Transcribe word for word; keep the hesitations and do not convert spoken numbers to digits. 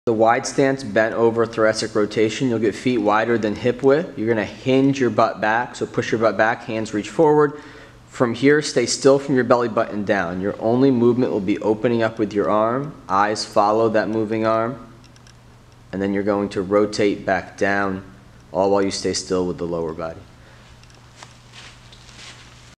The wide stance, bent over thoracic rotation. You'll get feet wider than hip width. You're going to hinge your butt back, so push your butt back, hands reach forward. From here, stay still from your belly button down. Your only movement will be opening up with your arm. Eyes follow that moving arm. And then you're going to rotate back down, all while you stay still with the lower body.